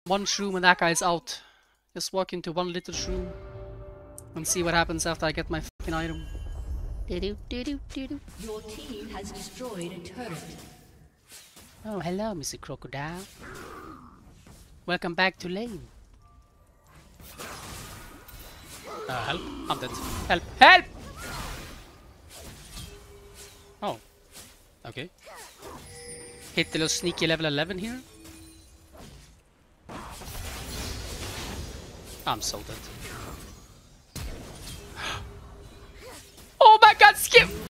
One shroom and that guy's out. Just walk into one little shroom and see what happens after I get my fucking item. Your team has destroyed a turret. Oh, hello, Mr. Crocodile. Welcome back to lane. Help. I'm dead. Help. Help! Oh. Okay. Hit the little sneaky level 11 here. I'm so dead. Oh my god, skip!